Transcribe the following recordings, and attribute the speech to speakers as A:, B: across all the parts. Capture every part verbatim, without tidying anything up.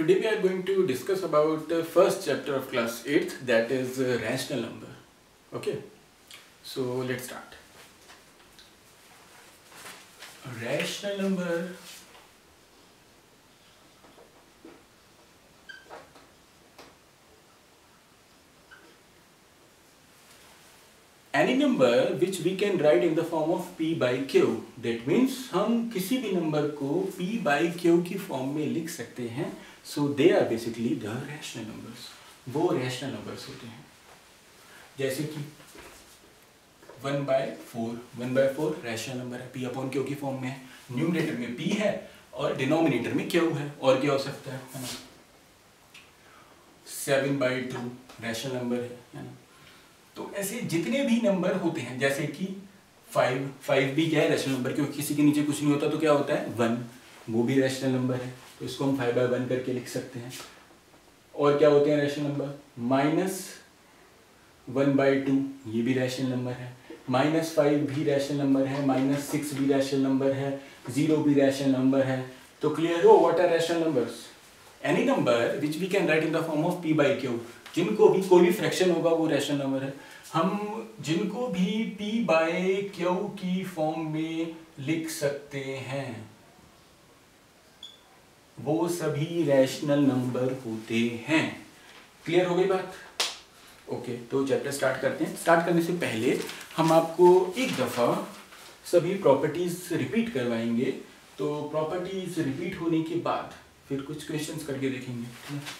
A: Today we are going to discuss about the first chapter of class eighth, that is uh, rational number. Okay, so let's start. A rational number any number which we can write in the form of p by q. That means हम किसी भी number को p by q की form में लिख सकते हैं. So they are basically the rational numbers. वो rational numbers होते हैं. जैसे कि one by four, one by four rational number है, p upon q की फॉर्म में है. न्यूमरेटर में p है और डिनोमिनेटर में q है. और क्या हो सकता है, है ना? Seven by two rational number है, है ना? तो ऐसे जितने भी नंबर होते हैं, जैसे कि फाइव, फाइव भी क्या है, रैशनल नंबर, क्योंकि किसी के नीचे कुछ नहीं होता तो क्या होता है, वन, वो भी रैशनल नंबर है, तो इसको हम फाइव बाय वन करके लिख सकते हैं. और क्या होते हैं rational number, minus one by two, ये भी रैशनल नंबर है, माइनस फाइव भी रैशनल नंबर है, माइनस सिक्स भी रैशनल नंबर है, जीरो भी रैशनल नंबर है. तो क्लियर हो what are rational numbers? Any number which we can write in the form of P by Q, जिनको भी कोई भी फ्रैक्शन होगा वो रैशनल नंबर है. हम जिनको भी p बाय क्यू की फॉर्म में लिख सकते हैं वो सभी रैशनल नंबर होते हैं. क्लियर हो गई बात? ओके, तो चैप्टर स्टार्ट करते हैं. स्टार्ट करने से पहले हम आपको एक दफा सभी प्रॉपर्टीज रिपीट करवाएंगे. तो प्रॉपर्टीज रिपीट होने के बाद फिर कुछ क्वेश्चंस करके देखेंगे. ठीक है?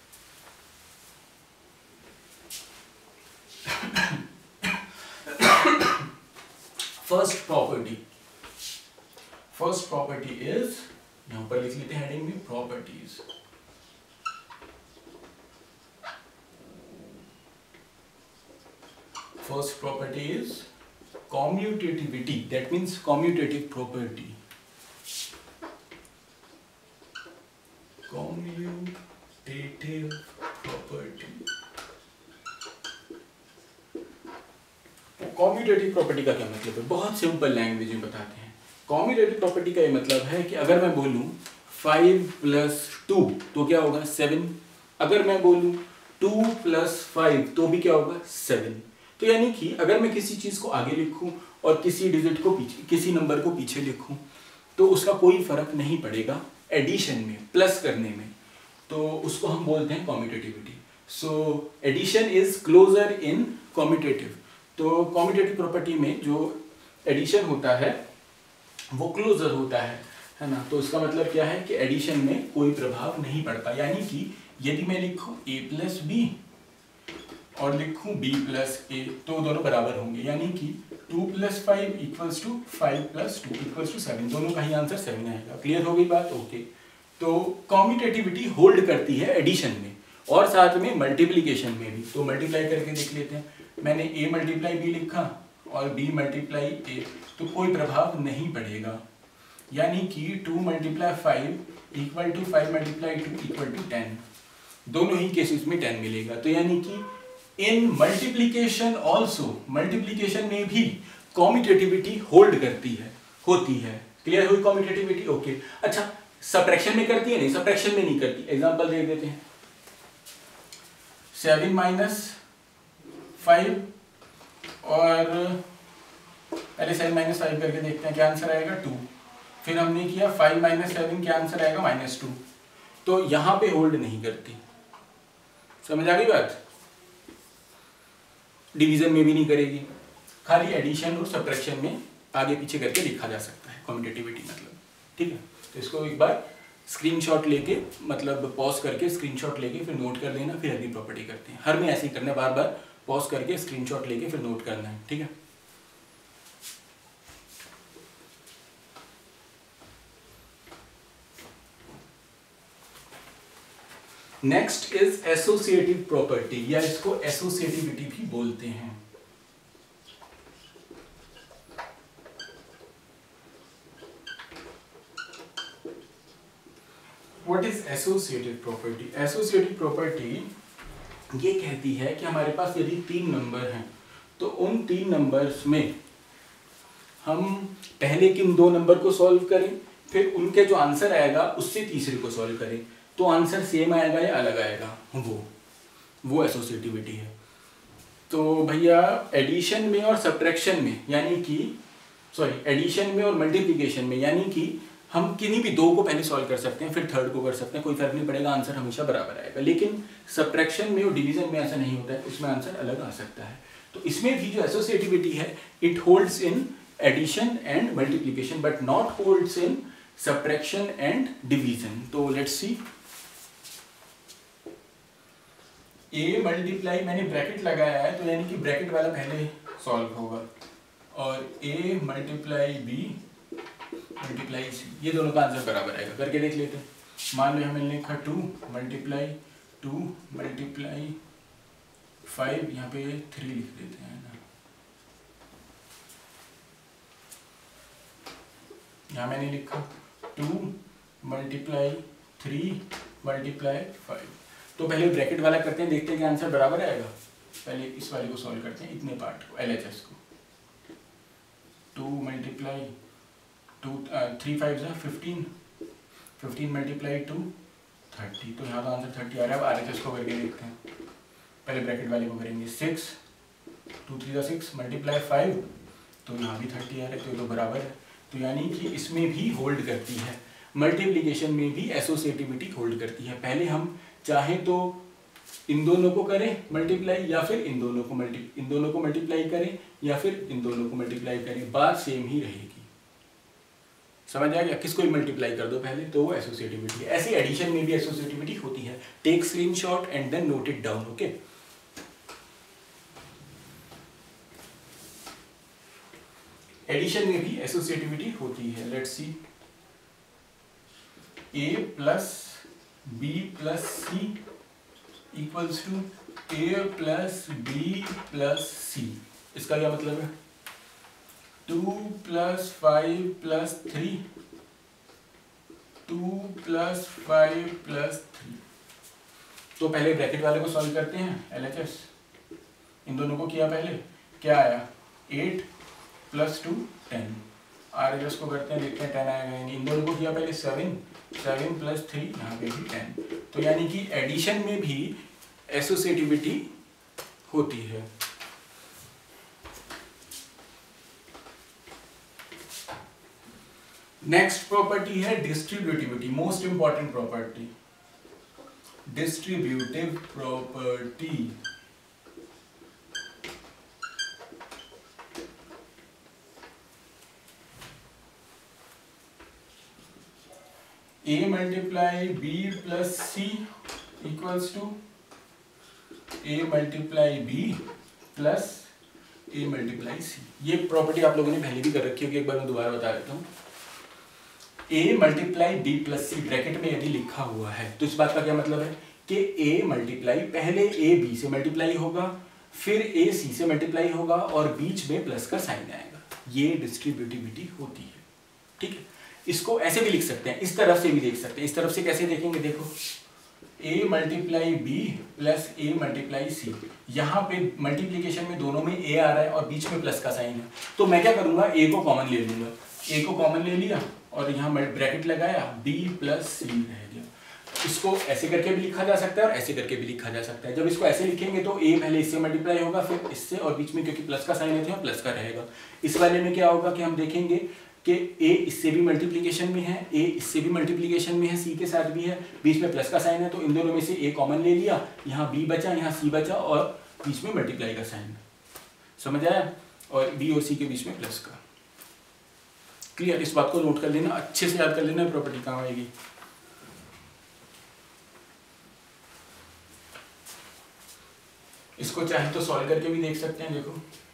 A: First property, first property is, यहां पर लिख लेते हैं हेडिंग में, properties. First property is commutativity. That means commutative property. Commutative property. Commutative property का क्या मतलब है? बहुत सिंपल लैंग्वेज में बताते हैं. कॉम्यूटेटिव प्रॉपर्टी का ये मतलब है कि अगर मैं बोलूं फाइव प्लस टू तो क्या होगा, सेवन. अगर मैं बोलूं टू प्लस फाइव तो भी क्या होगा, सेवन. तो यानी कि अगर मैं किसी चीज को आगे लिखूं और किसी डिजिट को पीछे, किसी नंबर को पीछे लिखूं तो उसका कोई फर्क नहीं पड़ेगा एडिशन में, प्लस करने में. तो उसको हम बोलते हैं commutativity. So addition is closure in commutative. तो कॉम्यूटेटिव प्रॉपर्टी में जो एडिशन होता है वो क्लोजर होता है, है ना? तो इसका मतलब क्या है कि एडिशन में कोई प्रभाव नहीं पड़ता. यानी कि यदि मैं लिखूं a प्लस बी और लिखूं b प्लस ए तो दोनों बराबर होंगे. यानी कि two plus five equals to five plus two equals to seven. दोनों का ही आंसर सेवन आएगा. क्लियर हो गई बात? ओके. तो कॉम्यूटेटिविटी होल्ड करती है एडिशन में और साथ में मल्टीप्लीकेशन में भी. तो मल्टीप्लाई करके देख लेते हैं. मैंने a मल्टीप्लाई b लिखा और b मल्टीप्लाई a, तो कोई प्रभाव नहीं पड़ेगा. यानी कि two multiply five equal to five multiply two equal to ten. दोनों ही केसेस में टेन मिलेगा. तो यानी कि इन मल्टीप्लीकेशन ऑल्सो, मल्टीप्लीकेशन में भी कॉम्यूटेटिविटी होल्ड करती है, होती है. क्लियर हुई कॉम्यूटेटिविटी? ओके. अच्छा, सब्ट्रैक्शन में करती है? नहीं, सब्ट्रैक्शन में नहीं करती. एग्जांपल दे देते हैं. सेवन माइनस फाइव और पहले सेवन माइनस फाइव करके देखते हैं क्या आंसर आएगा, टू. फिर हमने किया फाइव माइनस सेवन, क्या आंसर आएगा, माइनस टू. तो यहां पे होल्ड नहीं करती. समझ आ गई बात? डिवीजन में भी नहीं करेगी, खाली एडिशन और सब्ट्रैक्शन में आगे पीछे करके लिखा जा सकता है कॉम्यूटेटिविटी मतलब. ठीक है? तो इसको एक बार स्क्रीनशॉट लेके, मतलब पॉज करके स्क्रीनशॉट लेके फिर नोट कर लेना. फिर अगली प्रॉपर्टी करते हैं. हर में ऐसे ही करना है, बार बार पॉज करके स्क्रीनशॉट लेके फिर नोट करना है. ठीक है? नेक्स्ट इज एसोसिएटिव प्रॉपर्टी, या इसको एसोसिएटिविटी भी बोलते हैं. What is associative property? Associative property ये कहती है कि हमारे पास यदि तीन नंबर हैं तो उन तीन नंबर्स में हम पहले किन दो नंबर को सॉल्व करें, फिर उनके जो आंसर आएगा उससे तीसरे को सॉल्व करें. तो आंसर सेम आएगा या अलग आएगा, वो वो एसोसिएटिविटी है। तो भैया एडिशन में और सब्ट्रैक्शन में यानी कि सॉरी एडिशन में और मल्टीप्लिकेशन में यानी कि हम किन्हीं भी दो को पहले सॉल्व कर सकते हैं फिर थर्ड को कर सकते हैं, कोई फर्क नहीं पड़ेगा, आंसर हमेशा बराबर आएगा। लेकिन सब्ट्रैक्शन में और डिवीजन में ऐसा नहीं होता है, उसमें आंसर अलग आ सकता है। तो इसमें भी जो एसोसिएटिविटी है it holds in addition and multiplication but not holds in subtraction and division. तो लेट्स सी, ए मल्टीप्लाई मैंने ब्रैकेट लगाया है तो यानी कि ब्रैकेट वाला पहले सॉल्व होगा, और A multiply B multiply C, ये दोनों का आंसर बराबर आएगा। करके देख लेते हैं। मान लो हमें लिखा two multiply two multiply five, यहाँ पे थ्री लिख देते हैं ना, यहाँ मैंने लिखा two multiply three multiply five. तो पहले ब्रैकेट वाला करते हैं, देखते हैं कि आंसर बराबर आएगा। पहले इस वाले को सॉल्व करते हैं, इतने पार्ट को, एल एच एस को। Two multiply two three five सा fifteen, fifteen multiply two thirty, तो यहाँ का आंसर थर्टी आ रहा है। अब आर एच एस को करके देखते हैं, पहले ब्रैकेट वाले को करेंगे। सिक्स टू थ्री सा सिक्स मल्टीप्लाई फाइव, तो यहाँ भी थर्टी आ रहा है, तो ये तो बराबर है। तो यानी कि इसमें भी होल्ड करती है, मल्टीप्लिकेशन में भी एसोसिएटिविटी होल्ड करती है। पहले हम चाहे तो इन दोनों को करें मल्टीप्लाई या फिर इन दोनों को मल्टी इन दोनों को मल्टीप्लाई करें या फिर इन दोनों को मल्टीप्लाई करें, बात सेम ही रहेगी। समझ आ गया? किसको भी मल्टीप्लाई कर दो पहले तो वो एसोसिएटिविटी है। ऐसी एडिशन में भी एसोसिएटिविटी होती है। Take screenshot and then note it down. Okay, addition में भी एसोसिएटिविटी होती है। Let's see, A plus B plus C equals to A plus B plus C. इसका क्या मतलब है? Two plus five plus three, two plus five plus three. तो पहले ब्रैकेट वाले को सॉल्व करते हैं, एल एच एस। इन दोनों को किया पहले, क्या आया? Eight plus two ten. R H S को करते हैं, देखते हैं टेन आएगा यानी। इन दोनों को किया पहले सेवन, सेवन प्लस थ्री, यहाँ पे भी टेन। तो यानी कि एडिशन में भी एसोसिएटिविटी होती है। नेक्स्ट प्रॉपर्टी है distributivity, most important property, distributive property. A multiply B plus C equals to A multiply B plus A multiply C. ये प्रॉपर्टी आप लोगों ने पहले भी कर रखी होगी, एक बार मैं दोबारा बता देता हूँ। A multiply B plus C bracket में यदि लिखा हुआ है तो इस बात का क्या मतलब है कि ए मल्टीप्लाई पहले ए बी से मल्टीप्लाई होगा, फिर ए सी से मल्टीप्लाई होगा और बीच में प्लस का साइन आएगा। ये डिस्ट्रीब्यूटिविटी होती है। ठीक है, इसको ऐसे भी लिख सकते हैं, इस तरफ से भी देख सकते हैं। इस तरफ से कैसे देखेंगे? देखो, a multiply B plus A multiply C. यहाँ पे मल्टीप्लिकेशन में दोनों में a आ रहा है और बीच में प्लस का साइन है, तो मैं क्या करूंगा? a को कॉमन ले लूंगा। a को कॉमन ले लिया और यहाँ ब्रैकेट लगाया, b प्लस सी रह गया। इसको ऐसे करके भी लिखा जा सकता है और ऐसे करके भी लिखा जा सकता है। जब इसको ऐसे लिखेंगे तो a पहले इससे मल्टीप्लाई होगा, फिर इससे, और बीच में क्योंकि प्लस का साइन है तो प्लस का रहेगा। इस वाले में क्या होगा कि हम देखेंगे कि a इससे भी मल्टीप्लिकेशन में है, a इससे भी मल्टीप्लिकेशन में है, c के साथ भी है, बीच में प्लस का साइन है, तो इन दोनों में से a कॉमन ले लिया, यहाँ b बचा, यहाँ c बचा और बीच में मल्टीप्लाई का साइन। समझ आया? और b और c के बीच में प्लस का। क्लियर? इस बात को नोट कर लेना, अच्छे से याद कर लेना, प्रॉपर्टी कहाँ आएगी। इसको चाहे तो सॉल्व करके भी देख सकते हैं। देखो,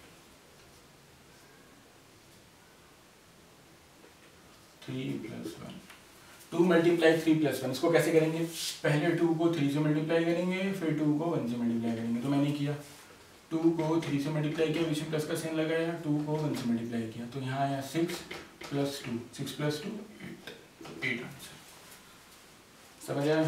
A: three plus one, two multiply three plus one. इसको कैसे करेंगे? पहले टू को थ्री से मल्टीप्लाई करेंगे, फिर टू को वन से मल्टीप्लाई करेंगे। तो मैंने किया, टू को थ्री से मल्टीप्लाई किया, बीच में प्लस का साइन लगाया, टू को वन से मल्टीप्लाई किया, तो यहाँ आया six plus two, six plus two eight, eight answer. समझ आया?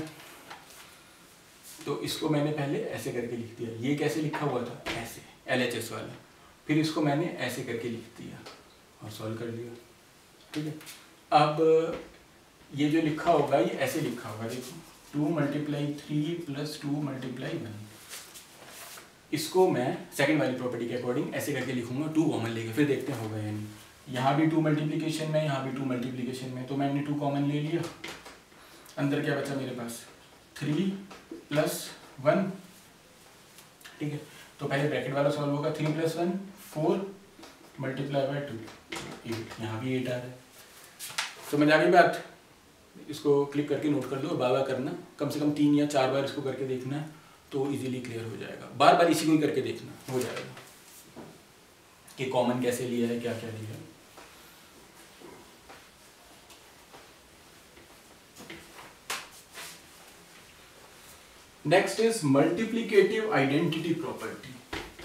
A: तो इसको मैंने पहले ऐसे करके लिख दिया। ये कैसे लिखा हुआ था? ऐसे, एल एच एस वाला। फिर इसको मैंने ऐसे करके लिख दिया और सॉल्व कर दिया। ठीक है, अब ये जो लिखा होगा ये ऐसे लिखा होगा। देखो, two multiply three plus two multiply one. इसको मैं सेकंड वाली प्रॉपर्टी के अकॉर्डिंग ऐसे करके लिखूंगा, टू कॉमन लेके, फिर देखते हैं होगा या नहीं। यहाँ भी टू मल्टीप्लीकेशन में, यहाँ भी टू मल्टीप्लीकेशन में, तो मैंने टू कॉमन ले लिया। अंदर क्या बचा मेरे पास, थ्री प्लस वन, ठीक है। तो पहले ब्रैकेट वाला सॉल्व होगा, three plus one four multiply by two eight, यहाँ भी एट आ रहा है। समझ आ गई बात? इसको क्लिक करके नोट कर लो, बार बार करना, कम से कम तीन या चार बार इसको करके देखना है तो इजीली क्लियर हो जाएगा। बार बार इसी को ही करके देखना, हो जाएगा कि कॉमन कैसे लिया है, क्या क्या लिया है। Next is multiplicative identity property.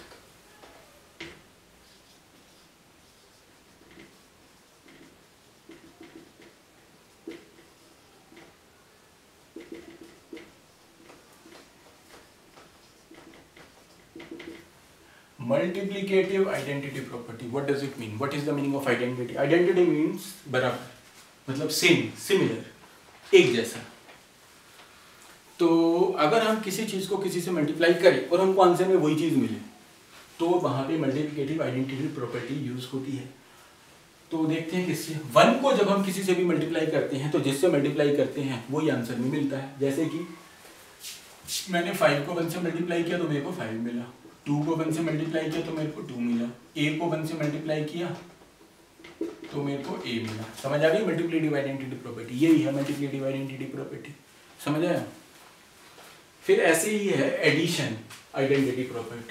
A: Multiplicative identity property, what does it mean? What is the meaning of identity? Identity means बराबर, मतलब सेम, सिमिलर, एक जैसा। तो अगर हम किसी चीज़ को किसी से मल्टीप्लाई करें और हमको आंसर में वही चीज़ मिले तो वहाँ पे मल्टीप्लिकेटिव आइडेंटिटी प्रॉपर्टी यूज होती है। तो देखते हैं किससे, वन को जब हम किसी से भी मल्टीप्लाई करते हैं तो जिससे मल्टीप्लाई करते हैं वही आंसर में मिलता है। जैसे कि मैंने फाइव को वन से मल्टीप्लाई किया तो मेरे को फाइव मिला, टू को वन से मल्टीप्लाई किया तो मेरे को टू मिला, ए को वन से मल्टीप्लाई किया तो मेरे को ए मिला। समझ आ गई मल्टीप्लिकेटिव आइडेंटिटी प्रॉपर्टी? यही है मल्टीप्लिकेटिव आइडेंटिटी प्रॉपर्टी, समझ आया? फिर ऐसे ही है addition identity property.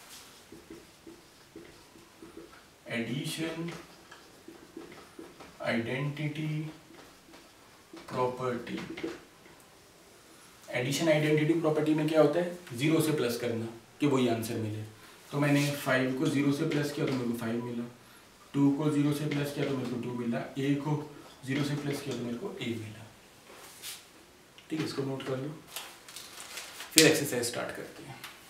A: Addition identity property, addition identity property में क्या होता है, जीरो से प्लस करना कि वही आंसर मिले। तो मैंने फाइव को जीरो से प्लस किया तो मेरे को फाइव मिला, टू को जीरो से प्लस किया तो मेरे को टू मिला, ए को जीरो से प्लस किया तो मेरे को ए मिला। ठीक है, इसको नोट कर लो। फिर एक्सरसाइज स्टार्ट करते हैं।